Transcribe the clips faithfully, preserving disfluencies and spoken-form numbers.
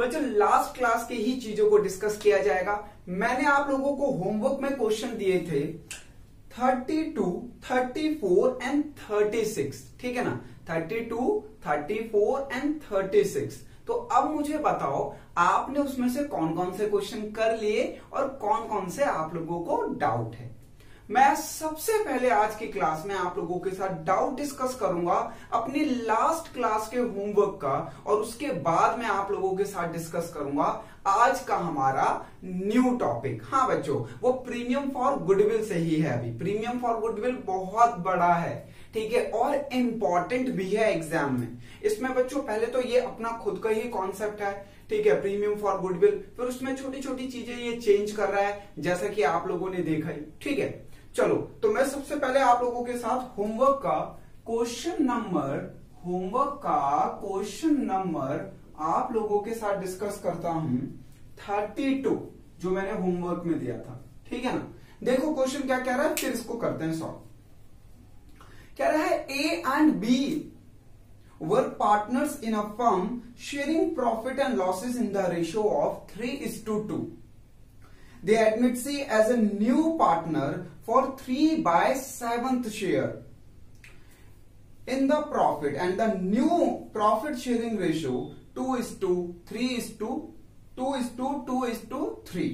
बच्चों last class की ही चीजों को डिस्कस किया जाएगा। मैंने आप लोगों को होमवर्क में क्वेश्चन दिए थे thirty two, thirty four and thirty six, ठीक है ना, thirty two, thirty four and thirty six. तो अब मुझे बताओ आपने उसमें से कौन कौन से क्वेश्चन कर लिए और कौन कौन से आप लोगों को डाउट है। मैं सबसे पहले आज की क्लास में आप लोगों के साथ डाउट डिस्कस करूंगा अपनी लास्ट क्लास के होमवर्क का, और उसके बाद मैं आप लोगों के साथ डिस्कस करूंगा आज का हमारा न्यू टॉपिक। हाँ बच्चों, वो प्रीमियम फॉर गुडविल से ही है। अभी प्रीमियम फॉर गुडविल बहुत बड़ा है, ठीक है, और इंपॉर्टेंट भी है एग्जाम में। इसमें बच्चों पहले तो ये अपना खुद का ही कॉन्सेप्ट है, ठीक है, प्रीमियम फॉर गुडविल, फिर उसमें छोटी छोटी चीजें ये चेंज कर रहा है जैसा कि आप लोगों ने देखा ही, ठीक है। चलो तो मैं सबसे पहले आप लोगों के साथ होमवर्क का क्वेश्चन नंबर होमवर्क का क्वेश्चन नंबर आप लोगों के साथ डिस्कस करता हूं थर्टी टू, जो मैंने होमवर्क में दिया था, ठीक है ना। देखो क्वेश्चन क्या कह रहा है, फिर इसको करते हैं सॉल्व। कह रहा है A and B were partners in a firm sharing profit and losses in the ratio of three is to two. They admit C as a new partner for three by seventh share in the profit, and the new profit sharing ratio two is to three is to two is to two is to three.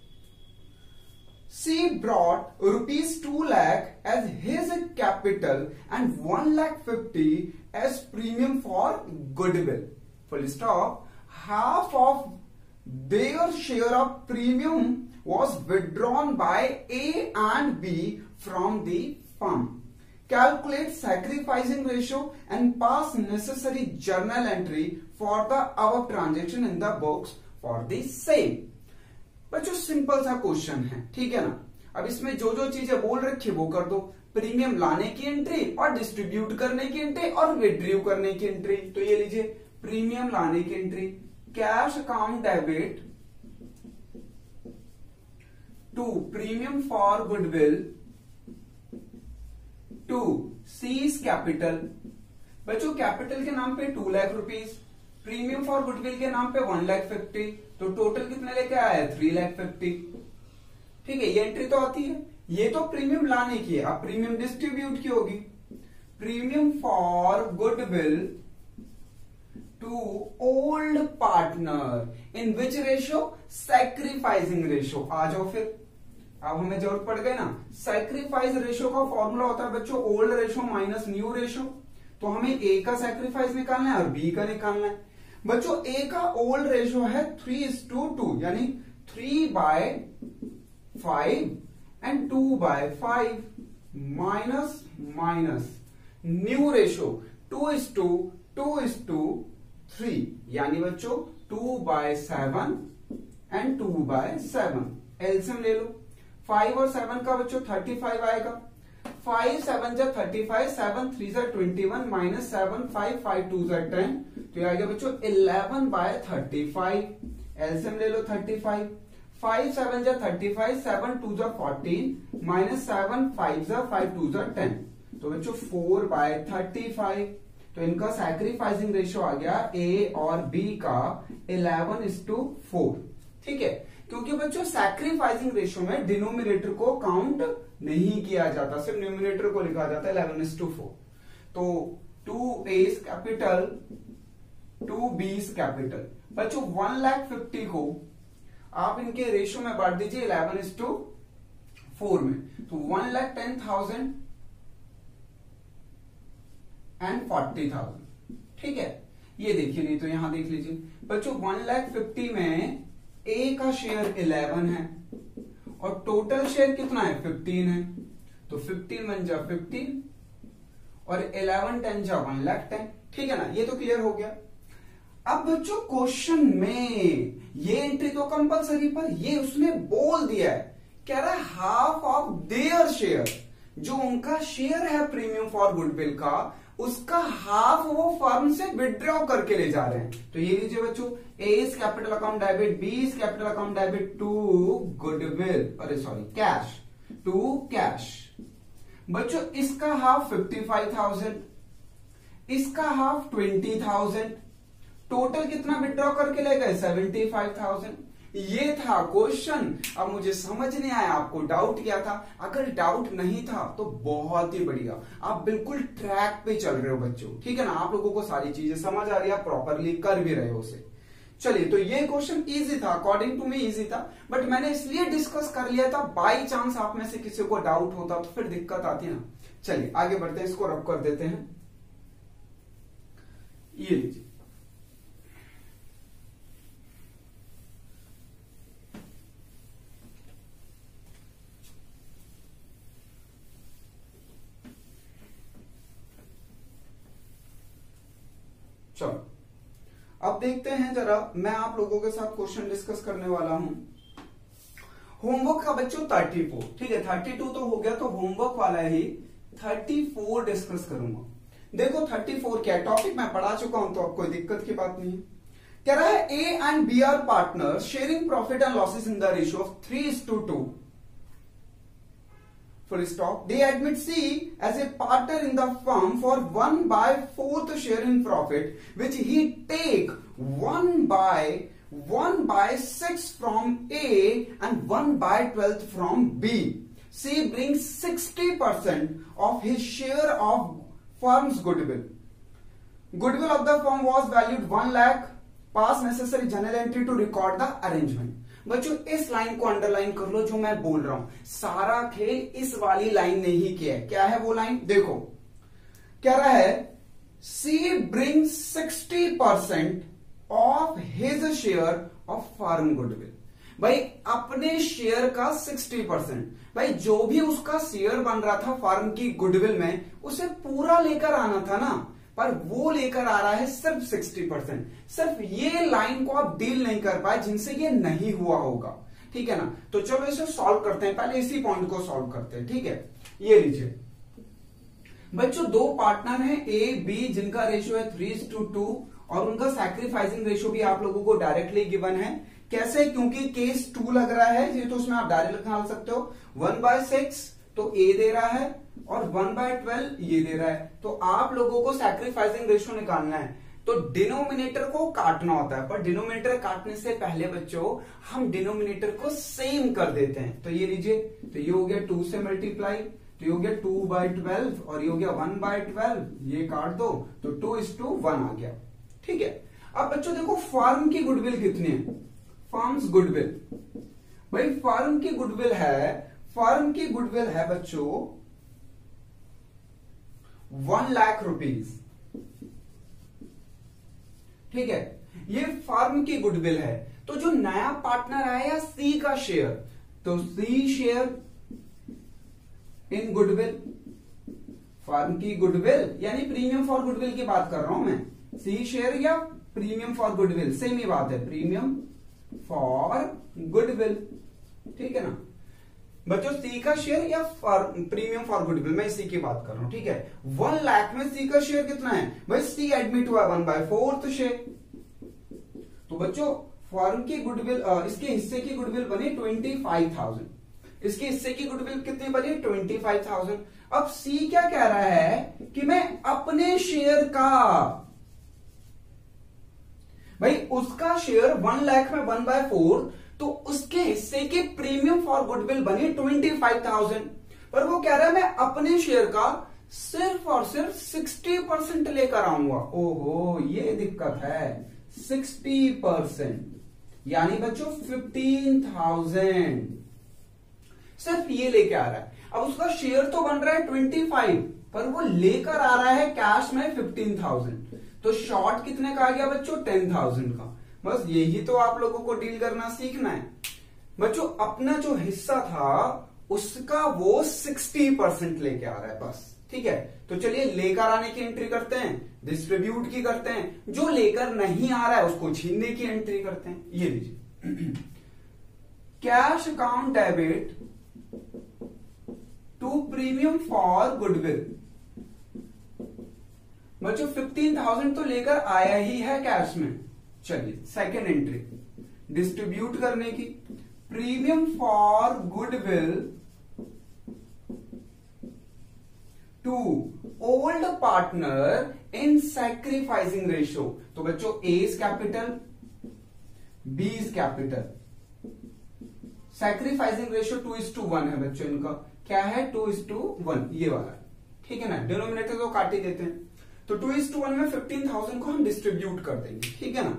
C brought rupees two lakh as his capital and one lakh fifty as premium for goodwill. Full stop. Half of their share of premium was withdrawn by A and B from the firm. Calculate sacrificing ratio and pass necessary journal entry for the above transaction in the books for the same. बच्चों simple सा question है, ठीक है ना। अब इसमें जो जो चीजें बोल रखी वो कर दो, प्रीमियम लाने की एंट्री और डिस्ट्रीब्यूट करने की एंट्री और विड्रीव करने की एंट्री। तो ये लीजिए प्रीमियम लाने की entry, cash account debit to premium for goodwill to C's capital. बच्चों कैपिटल के नाम पे two lakh rupees, premium for goodwill के नाम पे वन लाख फिफ्टी, तो टोटल कितने लेके आया है, थ्री लाख फिफ्टी, ठीक है। ये एंट्री तो आती है, ये तो प्रीमियम लाने की है। अब प्रीमियम डिस्ट्रीब्यूट की होगी, premium for goodwill to old partner in which ratio, sacrificing ratio. आ जाओ फिर, अब हमें जरूरत पड़ गई ना, सैक्रिफाइस रेशियो का फॉर्मूला होता है बच्चों old ratio minus new ratio. तो हमें ए का सैक्रिफाइस निकालना है और बी का निकालना है। बच्चों ए का ओल्ड रेशियो है थ्री इज टू टू, यानी three by five and two by five, minus minus new ratio two is to two is is to, यानी बच्चों two by seven and two by seven. LCM ले लो, five और seven का बच्चों thirty five आएगा। Five seven जा thirty five, seven three जा twenty one, minus seven five, five two जा टेन, तो ये आ गया बच्चों eleven by thirty five. LCM ले लो थर्टी फाइव, फाइव सेवन जा थर्टी फाइव, सेवन टू जा फोर्टीन, माइनस सेवन फाइव जा फाइव टू जा टेन, तो बच्चों फोर बाय थर्टी फाइव। तो इनका सैक्रिफाइसिंग रेशियो आ गया ए और बी का इलेवन इज टू फोर, ठीक है। क्योंकि बच्चों सैक्रिफाइसिंग रेशियो में डिनोमिनेटर को काउंट नहीं किया जाता, सिर्फ न्यूमिनेटर को लिखा जाता है इलेवन इज टू फोर। तो to A's capital to B's capital. बच्चों वन लाख फिफ्टी को आप इनके रेशियो में बांट दीजिए इलेवन इज टू फोर में, तो one lakh ten thousand and forty thousand, ठीक है। ये देखिए, नहीं तो यहां देख लीजिए बच्चों वन लाख फिफ्टी में ए का शेयर इलेवन है और टोटल शेयर कितना है, फिफ्टीन है, तो फिफ्टीन वन जा फिफ्टीन और इलेवन टेन जा वन लाख टेन, ठीक है ना। ये तो क्लियर हो गया। अब बच्चों क्वेश्चन में ये एंट्री तो कंपलसरी, पर ये उसने बोल दिया है, कह रहा है हाफ ऑफ देयर शेयर, जो उनका शेयर है प्रीमियम फॉर गुडविल का, उसका हाफ वो फर्म से विड्रॉ करके ले जा रहे हैं। तो ये लीजिए बच्चों, A is capital account debit, B is capital account debit to goodwill, अरे सॉरी कैश, टू कैश। बच्चों इसका हाफ फिफ्टी फाइव थाउजेंड, इसका हाफ ट्वेंटी थाउजेंड, टोटल कितना विड्रॉ करके ले गए, सेवेंटी फाइव थाउजेंड। ये था क्वेश्चन। अब मुझे समझ नहीं आया, आपको डाउट क्या था? अगर डाउट नहीं था तो बहुत ही बढ़िया, आप बिल्कुल ट्रैक पे चल रहे हो बच्चों, ठीक है ना। आप लोगों को सारी चीजें समझ आ रही है, आप प्रॉपरली कर भी रहे हो उसे। चलिए, तो ये क्वेश्चन इजी था, अकॉर्डिंग टू मी इजी था, बट मैंने इसलिए डिस्कस कर लिया था, बाई चांस आप में से किसी को डाउट होता तो फिर दिक्कत आती ना। चलिए आगे बढ़ते हैं, इसको रब कर देते हैं। ये लीजिए, चलो अब देखते हैं जरा, मैं आप लोगों के साथ क्वेश्चन डिस्कस करने वाला हूं। होमवर्क का बच्चों थर्टी फोर, ठीक है, थर्टी टू तो हो गया, तो होमवर्क वाला ही थर्टी फोर डिस्कस करूंगा। देखो थर्टी फोर क्या टॉपिक मैं पढ़ा चुका हूं, तो अब कोई दिक्कत की बात नहीं है। कह रहा है A and B are partner sharing profit and losses in the ratio of three is to two. Full stop. They admit C as a partner in the firm for one by fourth share in profit, which he take one by one by six from A and one by twelfth from B. C brings sixty percent of his share of firm's goodwill. Goodwill of the firm was valued one lakh. Pass necessary journal entry to record the arrangement. बच्चों इस line को underline कर लो, जो मैं बोल रहा हूं सारा खेल इस वाली लाइन ने ही किया है। क्या है वो लाइन? देखो क्या रहा है, C bring sixty percent of his share of firm goodwill. भाई अपने शेयर का सिक्सटी परसेंट, भाई जो भी उसका शेयर बन रहा था फर्म की गुडविल में, उसे पूरा लेकर आना था ना, पर वो लेकर आ रहा है सिर्फ सिक्सटी परसेंट। सिर्फ ये लाइन को आप डील नहीं कर पाए, जिनसे ये नहीं हुआ होगा, ठीक है ना। तो चलो इसे सॉल्व करते हैं, पहले इसी पॉइंट को सॉल्व करते हैं, ठीक है। ये लीजिए बच्चों, दो पार्टनर हैं ए बी, जिनका रेशियो है थ्री टू टू, और उनका सैक्रिफाइसिंग रेशियो भी आप लोगों को डायरेक्टली गिवन है। कैसे? क्योंकि केस टू लग रहा है ये, तो उसमें आप डायरेक्ट निकाल सकते हो। वन बाय सिक्स तो ए दे रहा है, और वन बाय ट्वेल्व ये दे रहा है। तो आप लोगों को सैक्रिफाइसिंग रेशियो निकालना है, तो डिनोमिनेटर को काटना होता है, पर डिनोमिनेटर काटने से पहले बच्चों हम डिनोमिनेटर को सेम कर देते हैं। तो ये लीजिए, तो ये हो गया टू से मल्टीप्लाई, तो ये हो गया टू बाई ट्वेल्व, और ये हो गया वन बाय ट्वेल्व, ये काट दो तो टू इज टू वन आ गया, ठीक है। अब बच्चों देखो फर्म की गुडविल कितनी है, फर्म्स गुडविल, भाई फर्म की गुडविल है, फर्म की गुडविल है बच्चों वन लाख रुपीज, ठीक है, ये फर्म की गुडविल है। तो जो नया पार्टनर आया सी का शेयर, तो C share in goodwill, firm की गुडविल यानी प्रीमियम फॉर गुडविल की बात कर रहा हूं मैं, सी शेयर या प्रीमियम फॉर गुडविल सेम ही बात है, प्रीमियम फॉर गुडविल, ठीक है ना बच्चों। सी का शेयर या प्रीमियम फॉर गुडविल, मैं इसी की बात कर रहा हूं, ठीक है। वन लाख में सी का शेयर कितना है, भाई सी एडमिट हुआ वन बाय फोर्थ शेयर। तो बच्चों फर्म की गुडविल, इसके हिस्से की गुडविल बनी ट्वेंटी फाइव थाउजेंड, इसके हिस्से की गुडविल कितनी बनी ट्वेंटी फाइव थाउजेंड। अब सी क्या कह रहा है कि मैं अपने शेयर का, भाई उसका शेयर वन लाख में वन बाय फोर, तो उसके हिस्से की प्रीमियम फॉर गुडविल बनी ट्वेंटी फाइव थाउजेंड, पर वो कह रहा है मैं अपने शेयर का सिर्फ और सिर्फ सिक्सटी परसेंट लेकर आऊंगा। ओहो ये दिक्कत है, सिक्सटी परसेंट यानी बच्चों फिफ्टीन थाउजेंड सिर्फ ये लेके आ रहा है। अब उसका शेयर तो बन रहा है ट्वेंटी फाइव, पर वो लेकर आ रहा है कैश में फिफ्टीन थाउजेंड, तो शॉर्ट कितने का आ गया बच्चों, टेन थाउजेंड का। बस यही तो आप लोगों को डील करना सीखना है बच्चों। अपना जो हिस्सा था उसका वो सिक्सटी परसेंट लेके आ रहा है बस, ठीक है। तो चलिए लेकर आने की एंट्री करते हैं, डिस्ट्रीब्यूट की करते हैं, जो लेकर नहीं आ रहा है उसको छीनने की एंट्री करते हैं। ये लीजिए cash account debit to premium for goodwill, बच्चों फिफ्टीन थाउजेंड तो लेकर आया ही है कैश में। चलिए सेकेंड एंट्री डिस्ट्रीब्यूट करने की, premium for goodwill to old partner in sacrificing ratio. तो बच्चों A is capital, B is capital, sacrificing ratio two is to one है बच्चों। इनका क्या है, टू इज टू वन, ये वाला, ठीक है ना। डिनोमिनेटर तो काट ही देते हैं, तो टू इज टू वन में फिफ्टीन थाउजेंड को हम डिस्ट्रीब्यूट कर देंगे, ठीक है ना।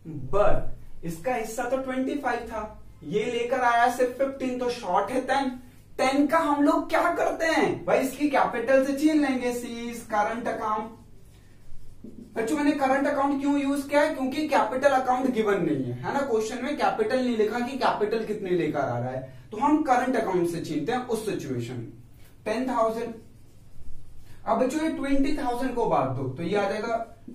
बट इसका हिस्सा तो ट्वेंटी फाइव था, ये लेकर आया सिर्फ फिफ्टीन, तो शॉर्ट है टेन। टेन का हम लोग क्या करते हैं भाई, इसकी कैपिटल से छीन लेंगे, सी करंट अकाउंट। बच्चों मैंने करंट अकाउंट क्यों यूज किया है, क्योंकि कैपिटल अकाउंट गिवन नहीं है, है ना। क्वेश्चन में कैपिटल नहीं लिखा कि कैपिटल कितने लेकर आ रहा है, तो हम करंट अकाउंट से छीनते हैं उस सिचुएशन में। टेन थाउजेंड, अब बच्चों ये ट्वेंटी थाउजेंड को बांट दो, तो ये आ जाएगा,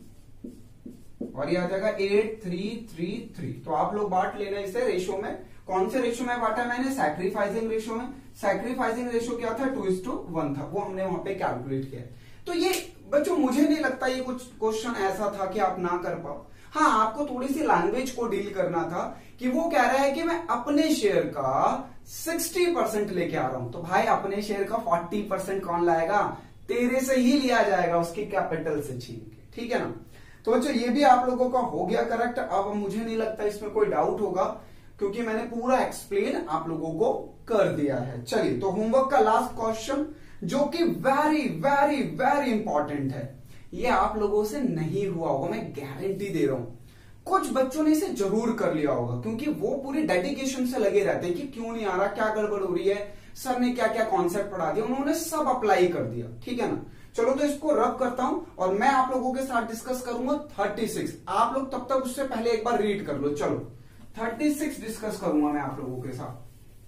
और ये आ जाएगा एट थ्री थ्री थ्री। तो आप लोग बांट लेना इसे रेशो में। कौन से रेशो में बांटा मैंने, सैक्रिफाइसिंग रेशो में। सैक्रिफाइसिंग रेशो क्या था, टू इज टू वन था, वो हमने वहां पे कैलकुलेट किया। तो ये बच्चों मुझे नहीं लगता ये कुछ क्वेश्चन ऐसा था कि आप ना कर पाओ। हाँ, आपको थोड़ी सी लैंग्वेज को डील करना था कि वो कह रहा है कि मैं अपने शेयर का सिक्सटी परसेंट लेके आ रहा हूं, तो भाई अपने शेयर का फोर्टी परसेंट कौन लाएगा, तेरे से ही लिया जाएगा, उसकी कैपिटल से छीन के, ठीक है ना। तो बच्चों ये भी आप लोगों का हो गया करेक्ट। अब मुझे नहीं लगता इसमें कोई डाउट होगा, क्योंकि मैंने पूरा एक्सप्लेन आप लोगों को कर दिया है। चलिए, तो होमवर्क का लास्ट क्वेश्चन जो कि वेरी वेरी वेरी इंपॉर्टेंट है, ये आप लोगों से नहीं हुआ होगा, मैं गारंटी दे रहा हूं। कुछ बच्चों ने इसे जरूर कर लिया होगा, क्योंकि वो पूरी डेडिकेशन से लगे रहते हैं कि क्यों नहीं आ रहा, क्या गड़बड़ हो रही है, सर ने क्या क्या कॉन्सेप्ट पढ़ा दिया, उन्होंने सब अप्लाई कर दिया, ठीक है ना। चलो तो इसको रब करता हूं और मैं आप लोगों के साथ डिस्कस करूंगा थर्टी सिक्स। आप लोग तब तक उससे पहले एक बार रीड कर लो। चलो थर्टी सिक्स डिस्कस करूंगा मैं आप लोगों के साथ।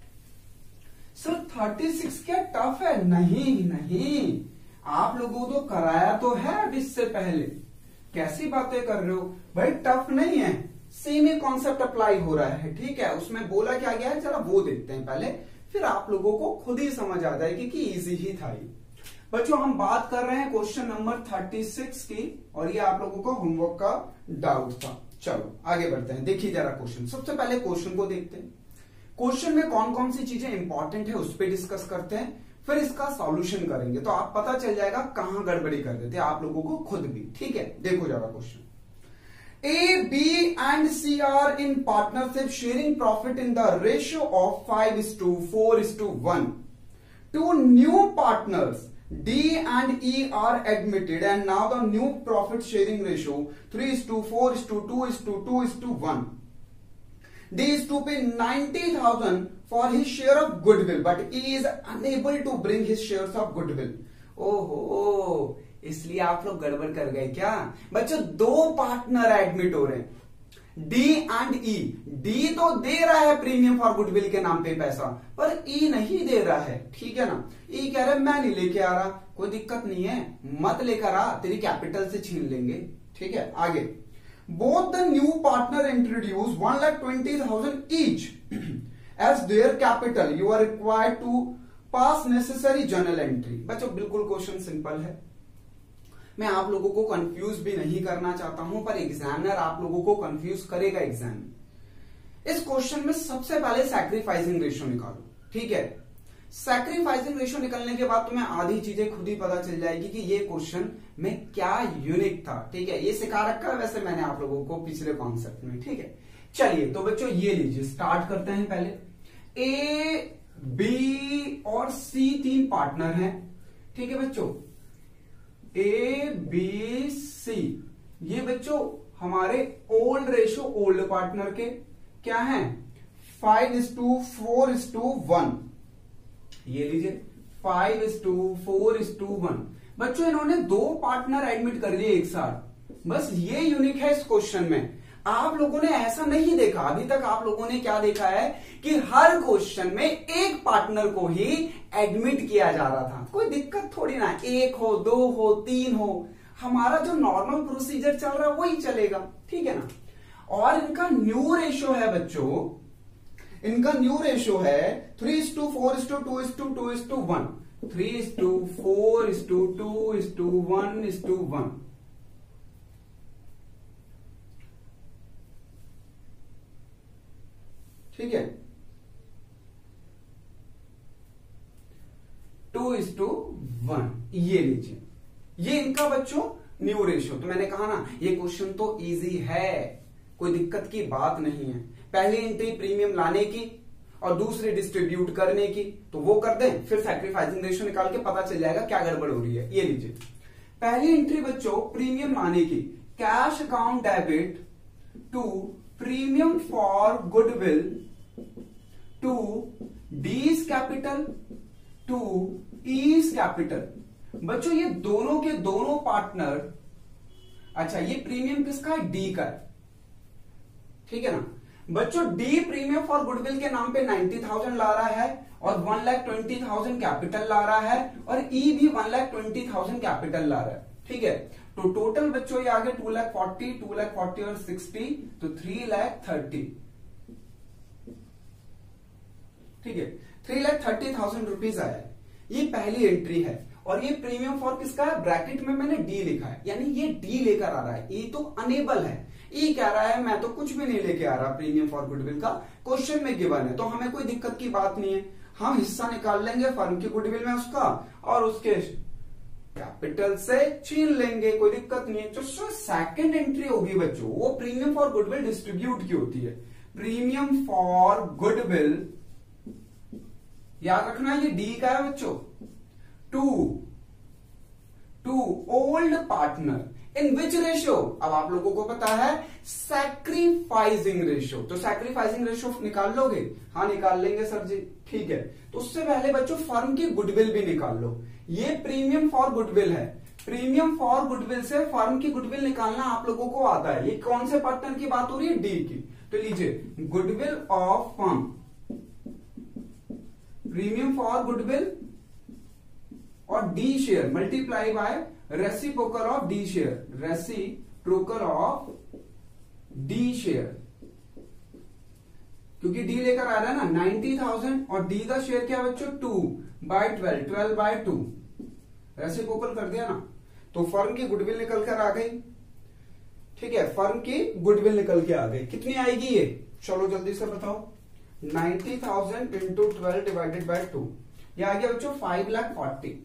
सर थर्टी सिक्स क्या टफ है, नहीं नहीं, आप लोगों को कराया तो है अब इससे पहले, कैसी बातें कर रहे हो भाई, टफ नहीं है, सेम ही कॉन्सेप्ट अप्लाई हो रहा है, ठीक है। उसमें बोला क्या गया है, चलो वो देखते हैं पहले, फिर आप लोगों को खुद ही समझ आ जाएगी कि इजी ही था ये। बच्चों हम बात कर रहे हैं क्वेश्चन नंबर थर्टी सिक्स की, और ये आप लोगों को होमवर्क का डाउट था। चलो आगे बढ़ते हैं, देखिए जरा क्वेश्चन। सबसे पहले क्वेश्चन को देखते हैं, क्वेश्चन में कौन कौन सी चीजें इंपॉर्टेंट है उस पर डिस्कस करते हैं, फिर इसका सॉल्यूशन करेंगे, तो आप पता चल जाएगा कहां गड़बड़ी कर देते हैं आप लोगों को खुद भी, ठीक है। देखो जरा question, A, B and C are in partnership sharing profit in the ratio of five is to four is to one. Two new partners D and E are admitted and now the new profit sharing ratio three is to four is to two is to two is to one. D is to pay ninety thousand for his share of goodwill but E is unable to bring his shares of goodwill. ओहो, इसलिए आप लोग गड़बड़ कर गए क्या बच्चों। दो पार्टनर एडमिट हो रहे हैं, डी एंड ई। डी तो दे रहा है प्रीमियम फॉर गुडविल के नाम पे पैसा, पर ई नहीं दे रहा है, ठीक है ना। ई कह रहा है मैं नहीं लेके आ रहा, कोई दिक्कत नहीं है, मत लेकर आ, तेरी कैपिटल से छीन लेंगे, ठीक है। आगे, both the new partner introduce one lakh twenty thousand each as their capital, you are required to pass necessary journal entry. बच्चों बिल्कुल क्वेश्चन सिंपल है, मैं आप लोगों को कंफ्यूज भी नहीं करना चाहता हूं, पर एग्जामिनर आप लोगों को कंफ्यूज करेगा एग्जाम में। इस क्वेश्चन में सबसे पहले सैक्रिफाइसिंग रेशियो निकालो, ठीक है। सैक्रिफाइसिंग रेशियो निकलने के बाद तुम्हें आधी चीजें खुद ही पता चल जाएगी कि ये क्वेश्चन में क्या यूनिक था, ठीक है। ये सिखा रखा है वैसे मैंने आप लोगों को पिछले कॉन्सेप्ट में, ठीक है। चलिए तो बच्चों ये लीजिए, स्टार्ट करते हैं। पहले ए, बी और सी तीन पार्टनर हैं, ठीक है बच्चों। ए बी सी ये बच्चों हमारे ओल्ड रेशो ओल्ड पार्टनर के क्या हैं, five is to four is to one. ये लीजिए five is to four is to one. बच्चों इन्होंने दो पार्टनर एडमिट कर लिए एक साथ, बस ये यूनिक है इस क्वेश्चन में। आप लोगों ने ऐसा नहीं देखा अभी तक, आप लोगों ने क्या देखा है कि हर क्वेश्चन में एक पार्टनर को ही एडमिट किया जा रहा था। कोई दिक्कत थोड़ी ना, एक हो, दो हो, तीन हो, हमारा जो नॉर्मल प्रोसीजर चल रहा है वही चलेगा, ठीक है ना। और इनका न्यू रेशियो है बच्चों, इनका न्यू रेशियो है three is to four is to two is to two is to one, three is to four is to two is to one is to one. ठीक है, टू इज टू वन, ये लीजिए, ये इनका बच्चों new ratio. तो मैंने कहा ना ये क्वेश्चन तो इजी है, कोई दिक्कत की बात नहीं है। पहली एंट्री प्रीमियम लाने की और दूसरी डिस्ट्रीब्यूट करने की, तो वो कर दें, फिर सैक्रिफाइसिंग रेशियो निकाल के पता चल जाएगा क्या गड़बड़ हो रही है। ये लीजिए, पहली एंट्री बच्चों प्रीमियम लाने की, cash account debit to premium for goodwill to D's capital to E's capital. बच्चों ये दोनों के दोनों पार्टनर, अच्छा ये प्रीमियम किसका है, डी का है, ठीक है ना बच्चों। डी प्रीमियम फॉर गुडविल के नाम पे नाइन्टी थाउजेंड ला रहा है और one lakh twenty thousand capital ला रहा है, और ई भी one lakh twenty thousand capital ला रहा है, ठीक है। तो टोटल बच्चों ये आगे two lakh forty, two lakh forty और सिक्सटी, तो थ्री लाख थर्टी, ठीक है, three lakh thirty thousand rupees आया है। ये पहली एंट्री है, और ये प्रीमियम फॉर किसका है, ब्रैकेट में मैंने डी लिखा है, यानी ये डी लेकर आ रहा है, ये तो अनेबल है। ई कह रहा है मैं तो कुछ भी नहीं लेके आ रहा, प्रीमियम फॉर गुडविल का क्वेश्चन में गिवन है, तो हमें कोई दिक्कत की बात नहीं है। हम हिस्सा निकाल लेंगे फर्म की गुडविल में उसका, और उसके कैपिटल से छीन लेंगे, कोई दिक्कत नहीं है। जो सेकंड एंट्री होगी बच्चों, वो प्रीमियम फॉर गुडविल डिस्ट्रीब्यूट की होती है। प्रीमियम फॉर गुडविल, याद रखना ये डी का है बच्चों, to to old partner in which ratio, अब आप लोगों को पता है सैक्रिफाइसिंग रेशियो, तो सैक्रिफाइसिंग रेशियो निकाल लोगे, हाँ निकाल लेंगे सर जी, ठीक है। तो उससे पहले बच्चों फर्म की गुडविल भी निकाल लो। ये प्रीमियम फॉर गुडविल है, प्रीमियम फॉर गुडविल से फर्म की गुडविल निकालना आप लोगों को आता है। ये कौन से पार्टनर की बात हो रही है, डी की, तो लीजिए goodwill of firm, premium for goodwill और D share multiply by reciprocal of D share, reciprocal of D share, क्योंकि डी लेकर आ रहा है ना नाइन्टी थाउजेंड, और डी का शेयर क्या बच्चों, two by twelve, twelve by two, reciprocal कर दिया ना, तो फर्म की गुडविल निकल कर आ गई, ठीक है। फर्म की गुडविल निकल के आ गई, कितनी आएगी ये, चलो जल्दी से बताओ, ninety thousand into twelve divided by two, ये आ गया बच्चों फाइव लाख फोर्टी।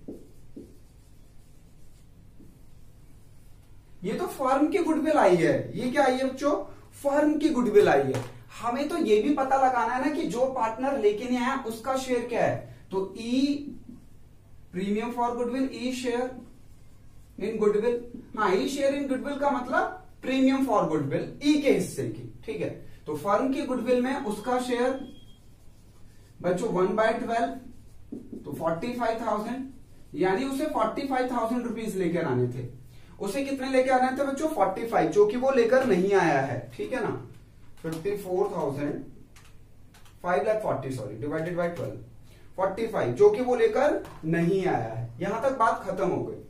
ये तो फर्म की गुडविल आई है, ये क्या आई है बच्चों, फर्म की गुडविल आई है। हमें तो ये भी पता लगाना है ना कि जो पार्टनर लेके नहीं आया उसका शेयर क्या है, तो E premium for goodwill, E share in goodwill, हाँ ई शेयर इन गुडविल का मतलब प्रीमियम फॉर गुडविल ई के हिस्से की, ठीक है। तो फर्म की गुडविल में उसका शेयर बच्चों वन बाय ट्वेल्व, तो फोर्टी फाइव थाउजेंड, यानी उसे फोर्टी फाइव थाउजेंड रुपीज लेकर आने थे। उसे कितने लेके आने थे बच्चों, फोर्टी फाइव, जो कि वो लेकर नहीं आया है, ठीक है ना। Fifty four thousand five lakh forty sorry divided by twelve, forty five जो कि वो लेकर नहीं आया है। यहां तक बात खत्म हो गई।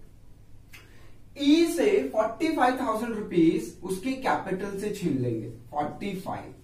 ई से फोर्टी फाइव थाउजेंड रुपीज उसकी कैपिटल से छीन लेंगे, फोर्टी फाइव,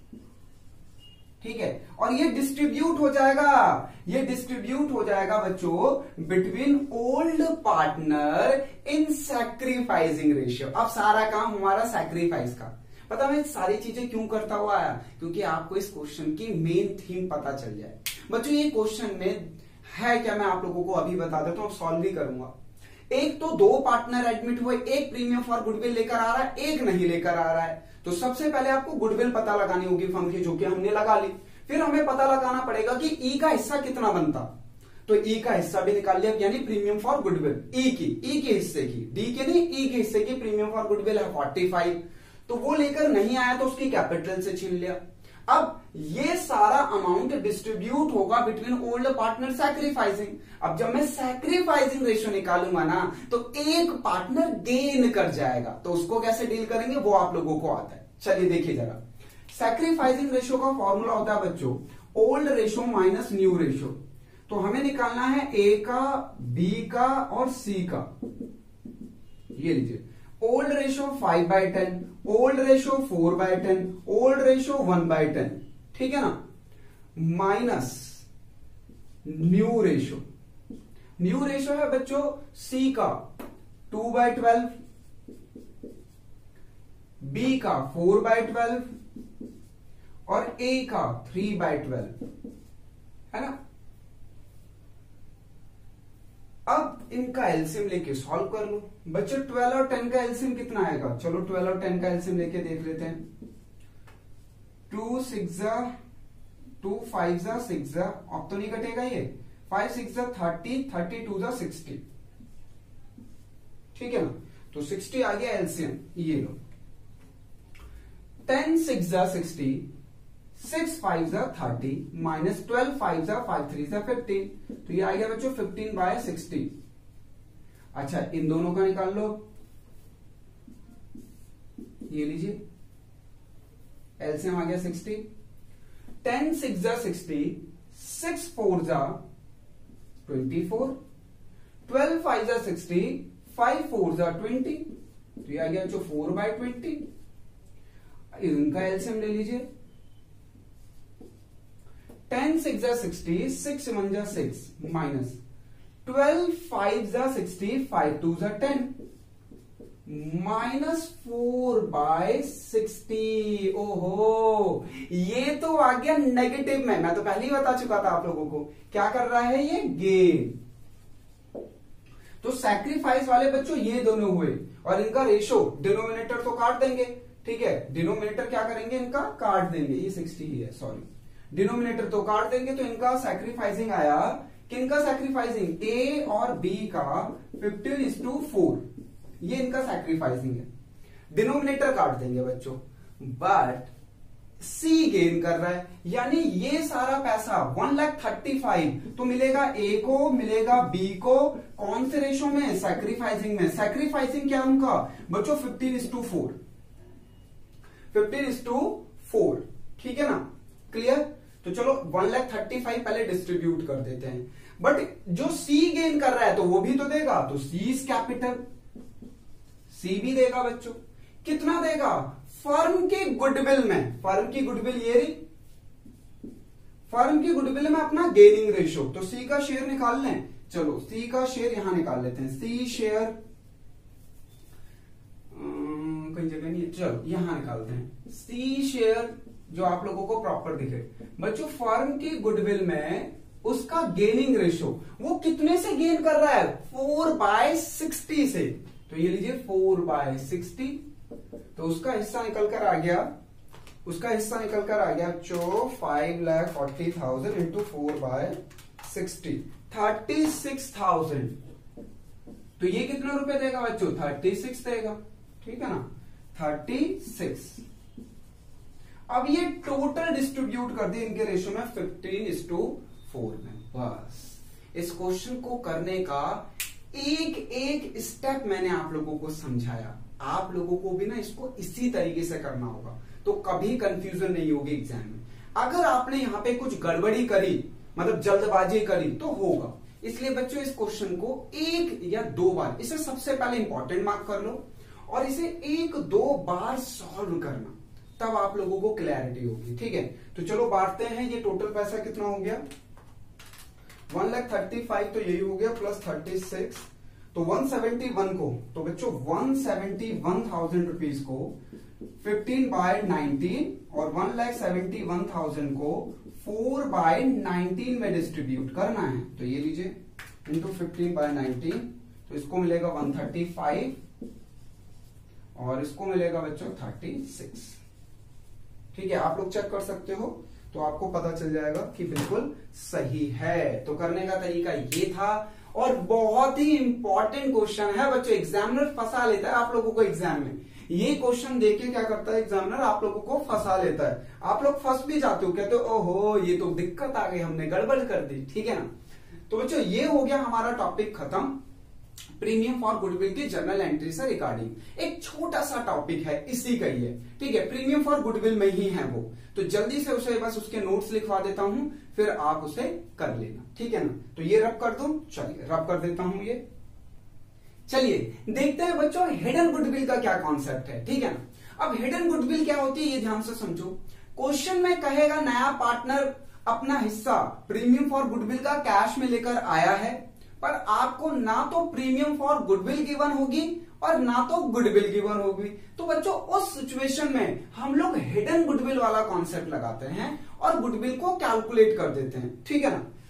ठीक है, और ये डिस्ट्रीब्यूट हो जाएगा, ये डिस्ट्रीब्यूट हो जाएगा बच्चों between old partner in sacrificing ratio. अब सारा काम हमारा सैक्रिफाइस का, पता मैं सारी चीजें क्यों करता हुआ आया, क्योंकि आपको इस क्वेश्चन की मेन थीम पता चल जाए। बच्चों ये क्वेश्चन में है क्या, मैं आप लोगों को अभी बता देता हूं, सॉल्व भी करूंगा। एक तो दो पार्टनर एडमिट हुए, एक प्रीमियम फॉर गुडविल लेकर आ रहा है, एक नहीं लेकर आ रहा है। तो सबसे पहले आपको गुडविल पता लगानी होगी फर्म की, जो कि हमने लगा ली। फिर हमें पता लगाना पड़ेगा कि ई का हिस्सा कितना बनता, तो ई का हिस्सा भी निकाल लिया, यानी प्रीमियम फॉर गुडविल ई की, ई के हिस्से की, डी के नहीं ई के हिस्से की प्रीमियम फॉर गुडविल है फोर्टी फाइव, तो वो लेकर नहीं आया तो उसकी कैपिटल से छीन लिया। अब ये सारा अमाउंट डिस्ट्रीब्यूट होगा बिटवीन ओल्ड पार्टनर सैक्रिफाइसिंग। अब जब मैं सैक्रिफाइसिंग रेशियो निकालूंगा ना, तो एक पार्टनर गेन कर जाएगा, तो उसको कैसे डील करेंगे वो आप लोगों को आता है। चलिए देखिए जरा, सैक्रिफाइसिंग रेशियो का फॉर्मूला होता है बच्चों old ratio minus new ratio. तो हमें निकालना है ए का, बी का और सी का। ये लीजिए, old ratio five by ten, old ratio four by ten, old ratio one by ten, ठीक है ना, minus new ratio. New ratio है बच्चों सी का टू बाई ट्वेल्व, बी का फोर बाई ट्वेल्व और ए का थ्री बाई ट्वेल्व, है ना। अब इनका एलसीएम लेके सॉल्व कर लो बच्चों। ट्वेल्व और टेन का एलसीएम कितना आएगा, चलो ट्वेल्व और टेन का एलसीएम लेके देख लेते हैं। टू सिक्स जा टू फाइव जा सिक्स जा, अब तो नहीं कटेगा ये, फाइव सिक्स जा थर्टी, थर्टी टू जा सिक्सटी, ठीक है ना। तो सिक्सटी आ गया एलसीएम, ये लो। टेन सिक्स जा सिक्सटी, सिक्स फाइव जा थर्टी, माइनस ट्वेल्व फाइव जा फाइव थ्री जा फिफ्टीन, तो ये आ गया बच्चों फिफ्टीन बाय सिक्सटी। अच्छा इन दोनों का निकाल लो, ये लीजिए एलसीएम आ गया सिक्सटी। टेन सिक्स जा सिक्सटी, सिक्स फोर जा ट्वेंटी फोर, ट्वेल्व फाइव जा सिक्सटी, फाइव फोर जा ट्वेंटी, तो ये आ गया जो फोर बाय ट्वेंटी। इनका एलसीएम ले लीजिए। टेन सिक्स जा सिक्सटी, सिक्स वन जा सिक्स, माइनस ट्वेल्व फाइव जा सिक्सटी, फाइव टू जा ten, minus four by sixty. ओहो, ये तो आ गया नेगेटिव में, मैं तो पहले ही बता चुका था आप लोगों को। क्या कर रहा है ये, गेन। तो सैक्रिफाइस वाले बच्चों ये दोनों हुए, और इनका रेशो डिनोमिनेटर तो काट देंगे, ठीक है। डिनोमिनेटर क्या करेंगे, इनका काट देंगे, ये सिक्सटी ही है, सॉरी, डिनोमिनेटर तो काट देंगे। तो इनका सैक्रिफाइसिंग आया, किनका सैक्रिफाइसिंग, ए और बी का फिफ्टीन इज टू फोर, ये इनका सैक्रिफाइसिंग है। डिनोमिनेटर काट देंगे बच्चों, बट सी गेन कर रहा है, यानी ये सारा पैसा वन लाख थर्टी फाइव तो मिलेगा ए को, मिलेगा बी को, कौन से रेशो में, सैक्रिफाइसिंग में। सैक्रिफाइसिंग क्या उनका बच्चों, fifteen is to four, fifteen is to four, ठीक है ना, क्लियर। तो चलो वन लाख थर्टी फाइव पहले डिस्ट्रीब्यूट कर देते हैं, बट जो सी गेन कर रहा है तो वो भी तो देगा, तो सी इज कैपिटल, सी भी देगा बच्चों। कितना देगा, फर्म के गुडविल में, फर्म की गुडविल ये रही, फर्म की गुडविल में अपना गेनिंग रेशो, तो सी का शेयर निकाल लें। चलो सी का शेयर यहां निकाल लेते हैं, सी शेयर कई जगह नहीं है, चलो यहां निकालते हैं। सी शेयर जो आप लोगों को प्रॉपर दिखे बच्चों, फर्म की गुडविल में उसका गेनिंग रेशो वो कितने से गेन कर रहा है, फोर बाय सिक्सटी से, तो ये लीजिए फोर बाय सिक्सटी, तो उसका हिस्सा निकल कर आ गया, उसका हिस्सा निकल कर आ गया जो five lakh forty thousand into four by sixty, thirty six thousand. तो ये कितने रुपए देगा बच्चों, थर्टी सिक्स देगा, ठीक है ना, थर्टी सिक्स। अब ये टोटल डिस्ट्रीब्यूट कर दिए इनके रेशो में फिफ्टीन इज टू फोर में। बस इस क्वेश्चन को करने का एक एक स्टेप मैंने आप लोगों को समझाया, आप लोगों को भी ना इसको इसी तरीके से करना होगा, तो कभी कंफ्यूजन नहीं होगी एग्जाम में। अगर आपने यहाँ पे कुछ गड़बड़ी करी, मतलब जल्दबाजी करी, तो होगा। इसलिए बच्चों इस क्वेश्चन को एक या दो बार, इसे सबसे पहले इंपॉर्टेंट मार्क कर लो, और इसे एक दो बार सॉल्व करना, तब आप लोगों को क्लैरिटी होगी, ठीक है। तो चलो बांटते हैं, ये टोटल पैसा कितना हो गया, वन लाख थर्टी फाइव, तो यही हो गया, प्लस थर्टी सिक्स, तो वन सेवेंटी वन को, तो बच्चों one seventy one thousand rupees को फिफ्टीन बाय नाइनटीन और one lakh seventy one thousand को फोर बाय नाइनटीन में डिस्ट्रीब्यूट करना है। तो ये लीजिए इंटू फिफ्टीन बाय नाइनटीन, तो इसको मिलेगा वन थर्टी फाइव और इसको मिलेगा बच्चों थर्टी सिक्स, ठीक है। आप लोग चेक कर सकते हो, तो आपको पता चल जाएगा कि बिल्कुल सही है। तो करने का तरीका ये था, और बहुत ही इंपॉर्टेंट क्वेश्चन है बच्चों, एग्जामिनर फंसा लेता है आप लोगों को एग्जाम में। ये क्वेश्चन देके क्या करता है एग्जामिनर, आप लोगों को फंसा लेता है, आप लोग फंस भी जाते हो, कहते हो ओहो ये तो दिक्कत आ गई, हमने गड़बड़ कर दी, ठीक है ना। तो बच्चों ये हो गया हमारा टॉपिक खत्म, प्रीमियम फॉर गुडविल की जर्नल एंट्री से रिगार्डिंग। एक छोटा सा टॉपिक है, इसी का ही है, ठीक है, प्रीमियम फॉर गुडविल में ही है वो, तो जल्दी से उसे बस उसके नोट्स लिखवा देता हूं, फिर आप उसे कर लेना, ठीक है ना। तो ये रब कर दो, चलिए रब कर देता हूं ये। चलिए देखते हैं बच्चों हिडन गुडविल का क्या कॉन्सेप्ट है, ठीक है ना। अब हिडन गुडविल क्या होती है ये ध्यान से समझो। क्वेश्चन में कहेगा नया पार्टनर अपना हिस्सा प्रीमियम फॉर गुडविल का कैश में लेकर आया है, पर आपको ना तो प्रीमियम फॉर गुडविल गिवन होगी और ना तो गुडविल गिवन होगी। तो बच्चों उस सिचुएशन में हम लोग हिडन गुडविल वाला कॉन्सेप्ट लगाते हैं और गुडविल को कैलकुलेट कर देते हैं, ठीक है ना।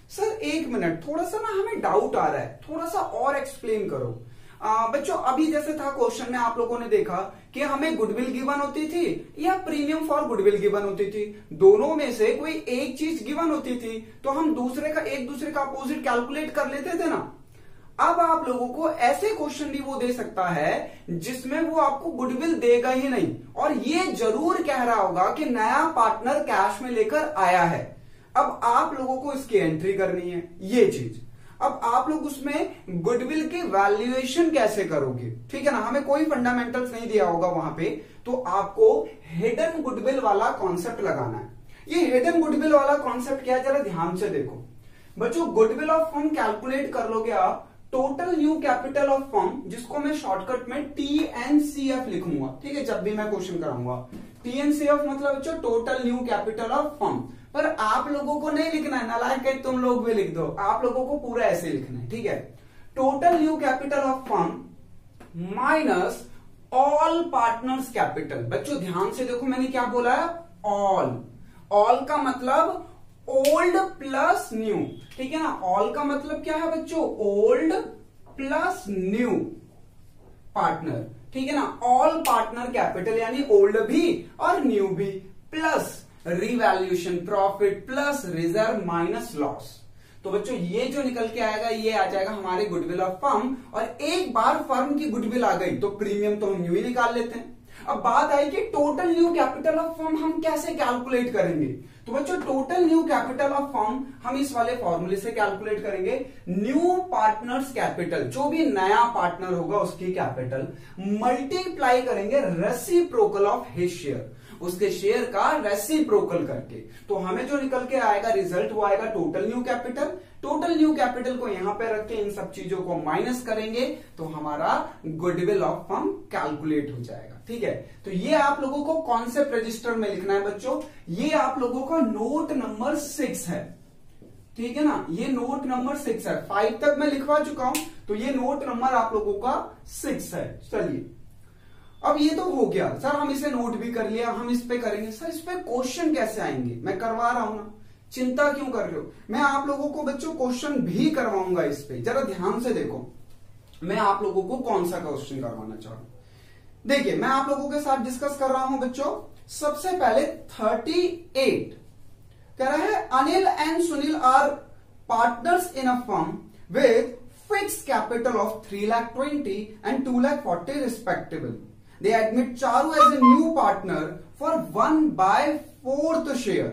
सर एक मिनट, थोड़ा सा ना हमें डाउट आ रहा है, थोड़ा सा और एक्सप्लेन करो। आ, बच्चों अभी जैसे था क्वेश्चन में आप लोगों ने देखा कि हमें गुडविल गिवन होती थी या प्रीमियम फॉर गुडविल गिवन होती थी, दोनों में से कोई एक चीज गिवन होती थी तो हम दूसरे का एक दूसरे का अपोजिट कैलकुलेट कर लेते थे ना। अब आप लोगों को ऐसे क्वेश्चन भी वो दे सकता है जिसमें वो आपको गुडविल देगा ही नहीं और ये जरूर कह रहा होगा कि नया पार्टनर कैश में लेकर आया है। अब आप लोगों को इसकी एंट्री करनी है ये चीज। अब आप लोग उसमें गुडविल की वैल्यूएशन कैसे करोगे, ठीक है ना, हमें कोई फंडामेंटल्स नहीं दिया होगा वहां पे, तो आपको हिडन गुडविल वाला कॉन्सेप्ट लगाना है। ये हिडन गुडविल वाला कॉन्सेप्ट क्या है जरा ध्यान से देखो बच्चों। गुडविल ऑफ फर्म कैलकुलेट कर लोगे आप total new capital of firm, जिसको मैं शॉर्टकट में टी एन सी एफ लिखूंगा, ठीक है, जब भी मैं क्वेश्चन कराऊंगा। टी एन सी एफ मतलब बच्चों total new capital of firm, पर आप लोगों को नहीं लिखना है, नालायक है तुम लोग भी लिख दो, आप लोगों को पूरा ऐसे लिखना है, ठीक है। Total new capital of firm minus all partners capital. बच्चों ध्यान से देखो मैंने क्या बोला है, ऑल। ऑल का मतलब ओल्ड प्लस न्यू, ठीक है ना। ऑल का मतलब क्या है बच्चों, ओल्ड प्लस न्यू पार्टनर, ठीक है ना। ऑल पार्टनर कैपिटल यानी ओल्ड भी और न्यू भी, plus revaluation profit plus reserve minus loss. तो बच्चों ये जो निकल के आएगा ये आ जाएगा हमारे गुडविल ऑफ फर्म। और एक बार फर्म की गुडविल आ गई तो प्रीमियम तो हम न्यू ही निकाल लेते हैं। अब बात आई कि total new capital of firm हम कैसे कैलकुलेट करेंगे। तो बच्चों total new capital of firm हम इस वाले फॉर्मूले से कैलकुलेट करेंगे। न्यू पार्टनर्स कैपिटल, जो भी नया पार्टनर होगा उसकी कैपिटल, मल्टीप्लाई करेंगे रेसिप्रोकल ऑफ हिज शेयर, उसके शेयर का रेसिप्रोकल करके। तो हमें जो निकल के आएगा रिजल्ट वो आएगा total new capital. Total new capital को यहां पे रख के इन सब चीजों को माइनस करेंगे तो हमारा गुडविल ऑफ फर्म कैलकुलेट हो जाएगा, ठीक है। तो ये आप लोगों को कॉन्सेप्ट रजिस्टर में लिखना है बच्चों। ये आप लोगों का नोट नंबर सिक्स है, ठीक है ना, ये नोट नंबर सिक्स है। फाइव तक मैं लिखवा चुका हूं तो ये नोट नंबर आप लोगों का सिक्स है। चलिए अब ये तो हो गया सर, हम इसे नोट भी कर लिया, हम इस पे करेंगे। सर इस पे क्वेश्चन कैसे आएंगे, मैं करवा रहा हूं ना, चिंता क्यों कर रहे हो। मैं आप लोगों को बच्चों क्वेश्चन भी करवाऊंगा इस पे, जरा ध्यान से देखो मैं आप लोगों को कौन सा क्वेश्चन करवाना चाह रहा हूं। देखिए मैं आप लोगों के साथ डिस्कस कर रहा हूं बच्चों। सबसे पहले थर्टी एट कह रहा है Anil and Sunil are partners in a firm with fixed capital of three lakh twenty and two lakh forty respectively. They admit Charu as a new partner for one by fourth share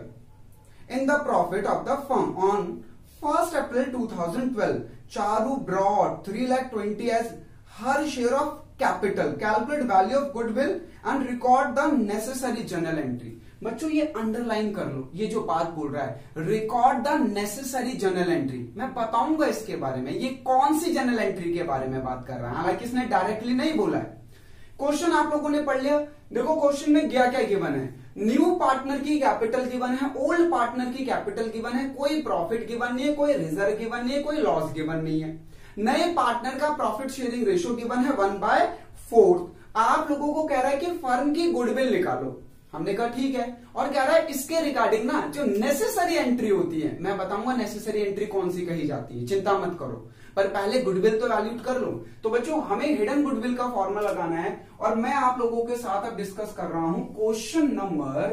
in the profit of the firm on first April two thousand twelve. Charu brought three lakh twenty as her share of capital. Calculate value of goodwill and record the necessary journal entry. बच्चों ये underline कर लो, ये जो बात बोल रहा है record the necessary journal entry, मैं बताऊंगा इसके बारे में, ये कौन सी जर्नल एंट्री के बारे में बात कर रहा है। हालांकि इसने डायरेक्टली नहीं बोला है। क्वेश्चन आप लोगों ने पढ़ लिया। देखो क्वेश्चन में क्या क्या गिवन है, न्यू पार्टनर की कैपिटल गिवन है, ओल्ड पार्टनर की कैपिटल गिवन है, कोई प्रॉफिट गिवन नहीं है, कोई रिजर्व गिवन नहीं है, कोई लॉस गिवन नहीं है। नए पार्टनर का प्रॉफिट शेयरिंग रेशियो गिवन है वन बाय फोर्थ। आप लोगों को कह रहा है कि फर्म की गुडविल निकालो, हमने कहा ठीक है, और कह रहा है इसके रिगार्डिंग ना जो नेसेसरी एंट्री होती है, मैं बताऊंगा नेसेसरी एंट्री कौन सी कही जाती है, चिंता मत करो, पर पहले गुडविल तो वैल्यूट कर लो। तो बच्चों हमें हिडन गुडविल का फॉर्मूला लगाना है और मैं आप लोगों के साथ अब डिस्कस कर रहा हूं क्वेश्चन नंबर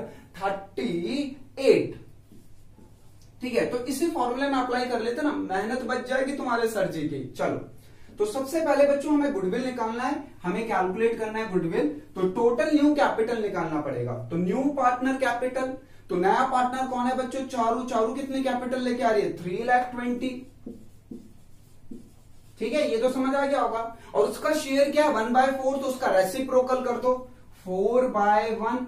थर्टी एट, ठीक है। तो इसी फॉर्मूले में अप्लाई कर लेते ना, मेहनत बच जाएगी तुम्हारे सर जी की। चलो तो सबसे पहले बच्चों हमें गुडविल निकालना है, हमें कैलकुलेट करना है गुडविल। तो टोटल न्यू कैपिटल निकालना पड़ेगा। तो न्यू पार्टनर कैपिटल, तो नया पार्टनर कौन है बच्चों, चारू। चारू कितने कैपिटल लेके आ रही है, थ्री लाख ट्वेंटी, ठीक है, ये तो समझ आ गया होगा। और उसका शेयर क्या है, वन बाय फोर, तो उसका रेसिप्रोकल कर दो, फोर बाय वन।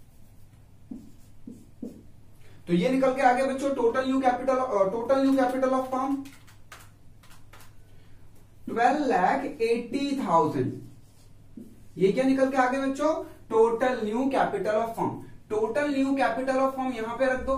तो ये निकल के आगे बच्चों total new capital, total new capital of firm twelve lakh eighty thousand. ये क्या निकल के आगे बच्चों, total new capital of firm. Total new capital of firm यहां पे रख दो,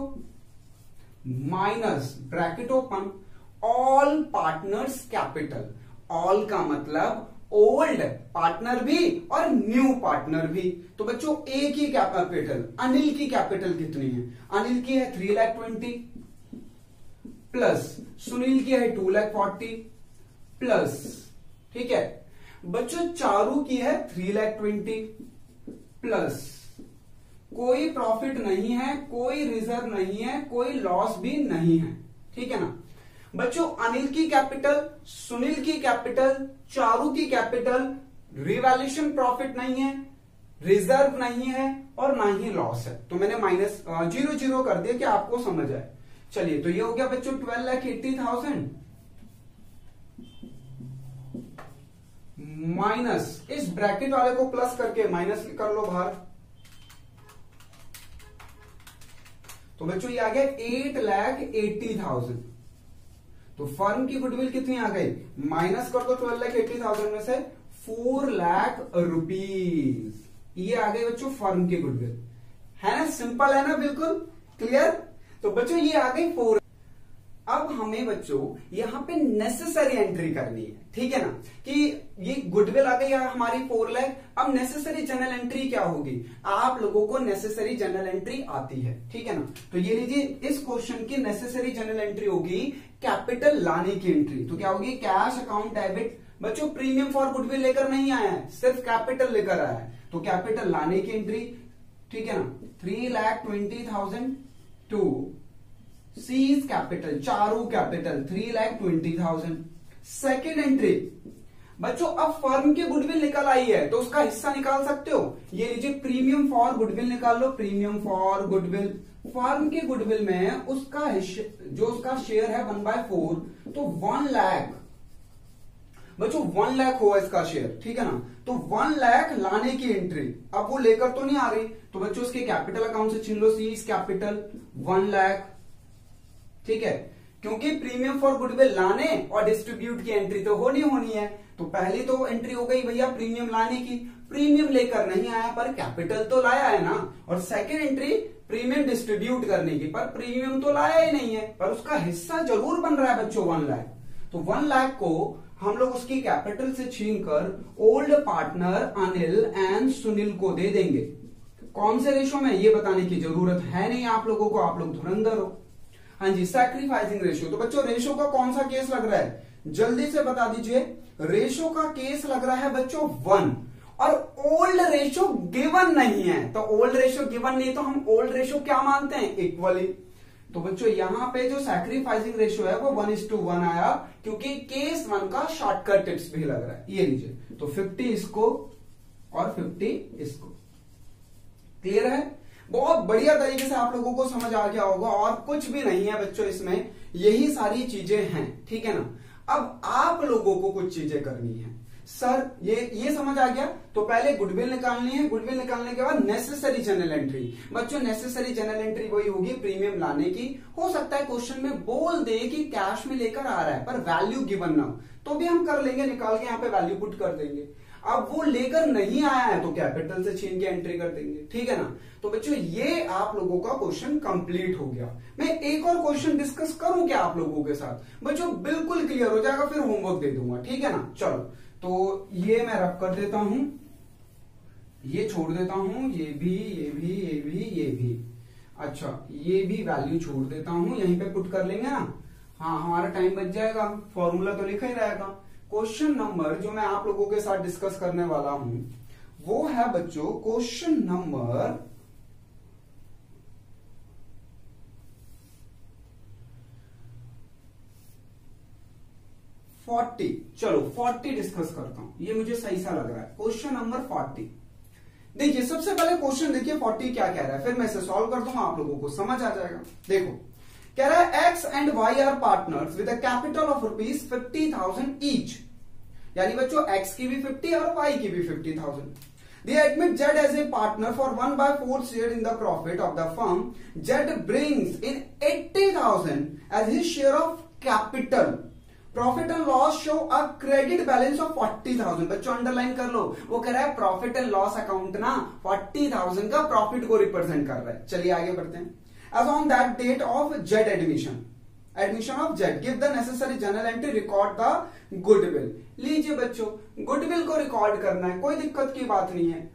minus bracket open all partners capital. All का मतलब ओल्ड पार्टनर भी और न्यू पार्टनर भी। तो बच्चों एक ही कैपिटल, अनिल की कैपिटल कितनी है, अनिल की है three lakh twenty, plus Sunil की है टू लैख फोर्टी प्लस, ठीक है बच्चों चारू की है थ्री लैख ट्वेंटी प्लस कोई प्रॉफिट नहीं है, कोई रिजर्व नहीं है, कोई लॉस भी नहीं है, ठीक है ना बच्चों। अनिल की कैपिटल, सुनील की कैपिटल, चारू की कैपिटल, रिवैल्यूएशन प्रॉफिट नहीं है, रिजर्व नहीं है और ना ही लॉस है, तो मैंने माइनस जीरो जीरो कर दिया कि आपको समझ आए। चलिए तो ये हो गया बच्चों twelve lakh eighty thousand minus, इस ब्रैकेट वाले को प्लस करके माइनस कर लो बाहर, तो बच्चों ये आ गया एट लाख एट्टी थाउजेंड। तो फर्म की गुडविल कितनी आ गई, माइनस कर दो ट्वेल्व लाख एट्टी थाउजेंड में से फोर लाख रुपीज, ये आ गई बच्चों फर्म की गुडविल, है ना, सिंपल है ना, बिल्कुल क्लियर। तो बच्चों ये आ गई फोर। अब हमें बच्चों यहां पे नेसेसरी एंट्री करनी है, ठीक है ना, कि ये गुडविल आ गई हमारी फोर लाख। अब नेसेसरी जनरल एंट्री क्या होगी, आप लोगों को नेसेसरी जनरल एंट्री आती है, ठीक है ना। तो ये लीजिए इस क्वेश्चन की नेसेसरी जनरल एंट्री होगी कैपिटल लाने की एंट्री। तो क्या होगी, कैश अकाउंट डेबिट। बच्चों प्रीमियम फॉर गुडविल लेकर नहीं आया है, सिर्फ कैपिटल लेकर आया है, तो कैपिटल लाने की एंट्री, ठीक है ना, three lakh twenty thousand to C's capital, Charu capital three lakh twenty thousand. Second entry बच्चों अब फर्म की गुडविल निकल आई है तो उसका हिस्सा निकाल सकते हो, ये लीजिए प्रीमियम फॉर गुडविल निकाल लो, प्रीमियम फॉर गुडविल, फर्म के गुडविल में उसका जो उसका शेयर है वन बाय फोर, तो वन लाख बच्चों वन लाख हुआ इसका शेयर, ठीक है ना। तो वन लाख लाने की एंट्री, अब वो लेकर तो नहीं आ रही, तो बच्चों उसके कैपिटल अकाउंट से छीन लो, सीज कैपिटल वन लाख, ठीक है, क्योंकि प्रीमियम फॉर गुडविल लाने और डिस्ट्रीब्यूट की एंट्री तो होनी होनी है। तो पहली तो एंट्री हो गई भैया प्रीमियम लाने की, प्रीमियम लेकर नहीं आया पर कैपिटल तो लाया है ना। और सेकेंड एंट्री प्रीमियम डिस्ट्रीब्यूट करने की, पर प्रीमियम तो लाया ही नहीं है, पर उसका हिस्सा जरूर बन रहा है बच्चों वन लाख। तो वन लाख को हम लोग उसकी कैपिटल से छीनकर old partner Anil and Sunil को दे देंगे। कौन से रेशो में ये बताने की जरूरत है नहीं आप लोगों को, आप लोग धुरंधर हो। हाँ जी, सैक्रिफाइसिंग रेशियो। तो बच्चों रेशो का कौन सा केस लग रहा है, जल्दी से बता दीजिए। रेशो का केस लग रहा है बच्चों वन, और ओल्ड रेशो गिवन नहीं है। तो ओल्ड रेशो गिवन नहीं तो हम ओल्ड रेशो क्या मानते हैं, इक्वली। तो बच्चों यहां पे जो सैक्रिफाइसिंग रेशियो है वो वन इज टू वन आया, क्योंकि केस वन का शॉर्टकट टिप्स भी लग रहा है। ये लीजिए, तो फिफ्टी इसको और फिफ्टी इसको। क्लियर है, बहुत बढ़िया तरीके से आप लोगों को समझ आ गया होगा, और कुछ भी नहीं है बच्चों इसमें, यही सारी चीजें हैं, ठीक है ना। अब आप लोगों को कुछ चीजें करनी है। सर ये ये समझ आ गया, तो पहले गुडविल निकालनी है, गुडविल निकालने के बाद नेसेसरी जनरल एंट्री। बच्चों नेसेसरी जनरल एंट्री वही होगी प्रीमियम लाने की। हो सकता है क्वेश्चन में बोल दे कि कैश में लेकर आ रहा है पर वैल्यू गिवन ना हो, तो भी हम कर लेंगे, निकाल के यहाँ पे वैल्यू पुट कर देंगे। अब वो लेकर नहीं आया है तो कैपिटल से छीन के एंट्री कर देंगे, ठीक है ना। तो बच्चों ये आप लोगों का क्वेश्चन कंप्लीट हो गया। मैं एक और क्वेश्चन डिस्कस करूं क्या आप लोगों के साथ, बच्चों बिल्कुल क्लियर हो जाएगा, फिर होमवर्क दे दूंगा, ठीक है ना। चलो तो ये मैं रख कर देता हूं, ये छोड़ देता हूं, ये भी ये भी ये भी ये भी, अच्छा ये भी वैल्यू छोड़ देता हूं, यहीं पे पुट कर लेंगे ना। हाँ हमारा टाइम बच जाएगा, फॉर्मूला तो लिखा ही रहेगा। क्वेश्चन नंबर जो मैं आप लोगों के साथ डिस्कस करने वाला हूं वो है बच्चों क्वेश्चन नंबर फोर्टी। चलो फोर्टी डिस्कस करता हूं, ये मुझे सही सा लग रहा है। क्वेश्चन नंबर फोर्टी, देखिए सबसे पहले क्वेश्चन देखिए फोर्टी क्या कह रहा है, फिर मैं इसे सॉल्व कर दूंगा, आप लोगों को समझ आ जाएगा। देखो कह रहा है X and Y are partners with a capital of rupees fifty thousand each, यानी बच्चों एक्स की भी फिफ्टी और वाई की भी fifty thousand. They admit Z as a partner for one by four share in the profit of the firm. Z brings in eighty thousand as his share of capital. Profit and loss show a credit balance of forty thousand. बच्चों underline कर लो, वो कह रहा है profit and loss account ना forty thousand का profit को रिप्रेजेंट कर रहा है। चलिए आगे बढ़ते हैं। As on that date of Z admission, admission of Z, give the necessary journal entry, record the goodwill. लीजिए बच्चों गुडविल को रिकॉर्ड करना है, कोई दिक्कत की बात नहीं है।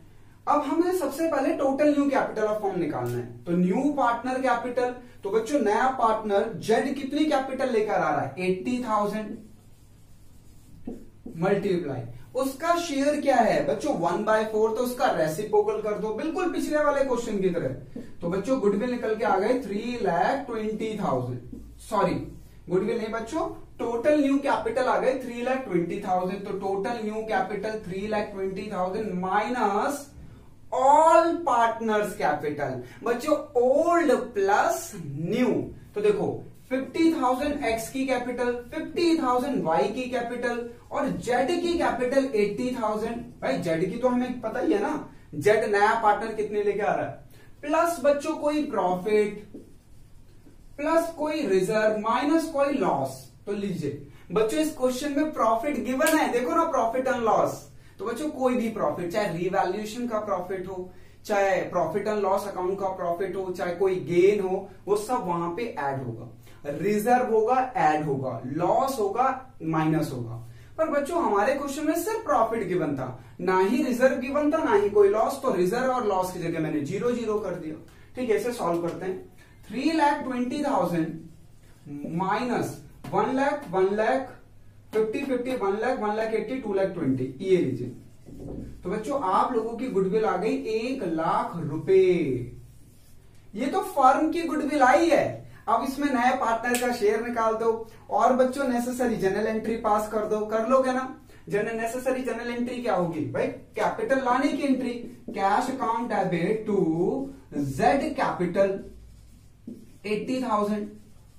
अब हमें सबसे पहले total new capital of firm निकालना है। तो न्यू पार्टनर कैपिटल, तो बच्चों नया पार्टनर जेड कितनी कैपिटल लेकर आ रहा है, एट्टी थाउजेंड मल्टीप्लाई उसका शेयर क्या है बच्चों, वन बाय फोर, तो उसका रेसिप्रोकल कर दो, बिल्कुल पिछले वाले क्वेश्चन की तरह। तो बच्चों गुडविल निकल के आ गए three lakh twenty thousand, sorry goodwill नहीं बच्चों, टोटल न्यू कैपिटल आ गए थ्री लैख ट्वेंटी थाउजेंड। तो total new capital three lakh twenty thousand minus all partners capital, बच्चों ओल्ड प्लस न्यू। तो देखो फिफ्टी थाउजेंड एक्स की कैपिटल, फिफ्टी थाउजेंड वाई की कैपिटल और जेड की कैपिटल एट्टी थाउजेंड। भाई जेड की तो हमें पता ही है ना, जेड नया पार्टनर कितने लेके आ रहा है, प्लस बच्चों कोई प्रॉफिट, प्लस कोई रिजर्व, माइनस कोई लॉस। तो लीजिए बच्चों इस क्वेश्चन में प्रॉफिट गिवन है, देखो ना प्रॉफिट एंड लॉस। तो बच्चों कोई भी प्रॉफिट, चाहे रिवैल्यूएशन का प्रॉफिट हो, चाहे प्रॉफिट एंड लॉस अकाउंट का प्रॉफिट हो, चाहे कोई गेन हो, वो सब वहां पे ऐड होगा। रिजर्व होगा ऐड होगा, लॉस होगा माइनस होगा। पर बच्चों हमारे क्वेश्चन में सिर्फ प्रॉफिट गिवन था, ना ही रिजर्व गिवन था, ना ही कोई लॉस। तो रिजर्व और लॉस की जगह मैंने जीरो जीरो कर दिया। ठीक है, इसे सॉल्व करते हैं। Three lakh twenty thousand minus one lakh, one lakh fifty, fifty, one lakh, one lakh eighty, two lakh twenty, ये लीजिए। तो बच्चों आप लोगों की गुडविल आ गई एक लाख रुपए। ये तो फर्म की गुडविल आई है। अब इसमें नए पार्टनर का शेयर निकाल दो और बच्चों नेसेसरी जनरल एंट्री पास कर दो, कर लोगे ना। जनरल नेसेसरी जनरल एंट्री क्या होगी भाई, कैपिटल लाने की entry, cash account debit to Z capital eighty thousand.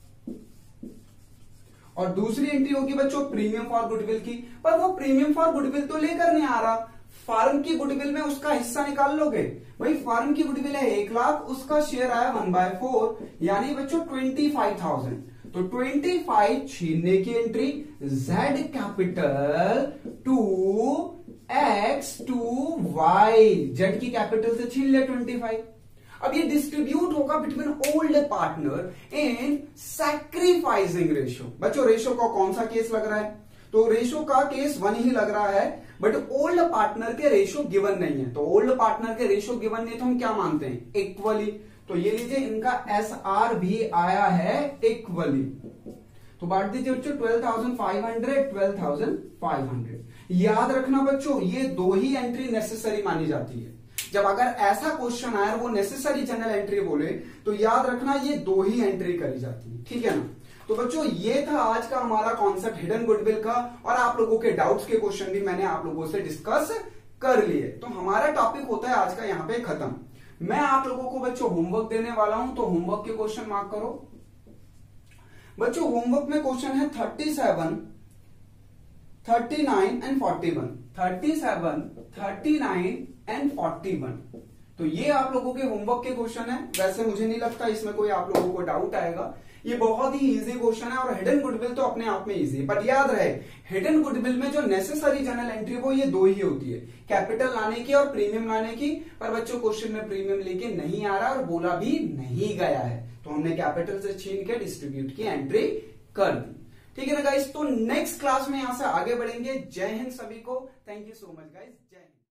और दूसरी एंट्री होगी बच्चों प्रीमियम फॉर गुडविल की, पर वो प्रीमियम फॉर गुडविल तो लेकर नहीं आ रहा, फर्म की गुडविल में उसका हिस्सा निकाल लोगे। भाई फर्म की गुडविल है एक लाख, उसका शेयर आया वन बाय फोर, यानी बच्चों ट्वेंटी फाइव थाउजेंड। तो ट्वेंटी फाइव छीनने की entry, Z capital to X to Y, Z की कैपिटल से छीन ले ट्वेंटी फाइव। अब ये डिस्ट्रीब्यूट होगा between old partner and sacrificing ratio. बच्चों रेशियो का कौन सा केस लग रहा है, तो रेशियो का केस वन ही लग रहा है, बट ओल्ड पार्टनर के रेशियो गिवन नहीं है। तो ओल्ड पार्टनर के रेशियो गिवन नहीं तो हम क्या मानते हैं, इक्वली। तो ये लीजिए इनका एस आर भी आया है इक्वली। तो बांट दीजिए बच्चों twelve thousand five hundred, twelve thousand five hundred. याद रखना बच्चों ये दो ही एंट्री नेसेसरी मानी जाती है। जब अगर ऐसा क्वेश्चन आए वो नेसेसरी जनरल एंट्री बोले तो याद रखना ये दो ही एंट्री करी जाती है। ठीक है ना। तो बच्चों ये था आज का हमारा कॉन्सेप्ट हिडन गुडविल का, और आप लोगों के डाउट्स के क्वेश्चन भी मैंने आप लोगों से डिस्कस कर लिए। तो हमारा टॉपिक होता है आज का यहाँ पे खत्म। मैं आप लोगों को बच्चों होमवर्क देने वाला हूं, तो होमवर्क के क्वेश्चन मार्क करो। बच्चों होमवर्क में क्वेश्चन है thirty seven, thirty nine and forty one, thirty seven, thirty nine and forty one. तो ये आप लोगों के होमवर्क के क्वेश्चन है। वैसे मुझे नहीं लगता इसमें कोई आप लोगों को डाउट आएगा, ये बहुत ही इजी क्वेश्चन है। और हिडन गुडविल तो अपने आप में इजी है, बट याद रहे हिडन गुडविल में जो नेसेसरी जनरल एंट्री वो ये दो ही होती है, कैपिटल लाने की और प्रीमियम लाने की। पर बच्चों क्वेश्चन में प्रीमियम लेके नहीं आ रहा और बोला भी नहीं गया है, तो हमने कैपिटल से छीन के डिस्ट्रीब्यूट की एंट्री कर दी। ठीक है ना गाइस, तो नेक्स्ट क्लास में यहां से आगे बढ़ेंगे। जय हिंद सभी को, thank you so much guys, Jai Hind.